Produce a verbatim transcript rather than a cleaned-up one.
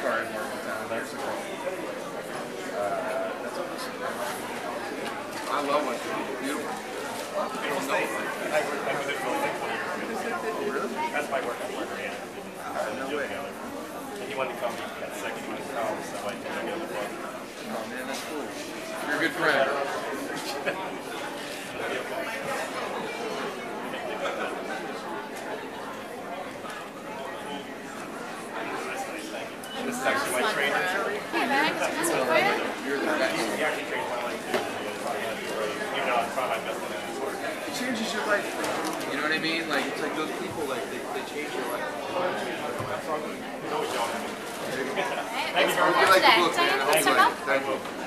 car in Martintown years ago. Uh, that's awesome. I love West Virginia. Beautiful. Beautiful state. I worked with it for like twenty years. Oh, really? That's my work partner, yeah. Uh, no way. And he wanted to come, he got sick, he wanted to come, so I took him to the book. Oh man, that's cool. You're a good friend. This is actually my trainer. Hey, Max, that's what for you? You're the best. He actually trains my life too. Even though I'm probably my best one in his work. It changes your life, bro. You know what I mean? Like, it's like those people, like, they, they change your life. He's always young. Hey, Thank you very let's much. go Like the today. book, man. I hope Thank you you. like it. Thank you.